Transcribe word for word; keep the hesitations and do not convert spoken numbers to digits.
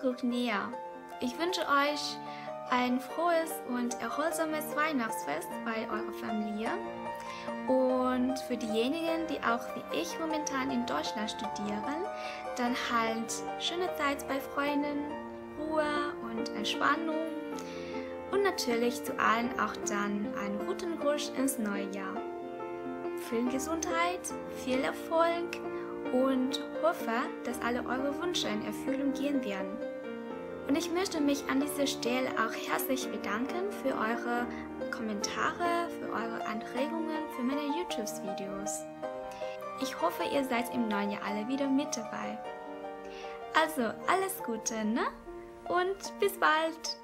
rückt näher. Ich wünsche euch ein frohes und erholsames Weihnachtsfest bei eurer Familie. Und für diejenigen, die auch wie ich momentan in Deutschland studieren, dann halt schöne Zeit bei Freunden, Ruhe und Entspannung. Und natürlich zu allen auch dann einen guten Rutsch ins neue Jahr. Viel Gesundheit, viel Erfolg und hoffe, dass alle eure Wünsche in Erfüllung gehen werden. Und ich möchte mich an dieser Stelle auch herzlich bedanken für eure Kommentare, für eure Anregungen, für meine YouTube-Videos. Ich hoffe, ihr seid im neuen Jahr alle wieder mit dabei. Also, alles Gute, ne? Und bis bald!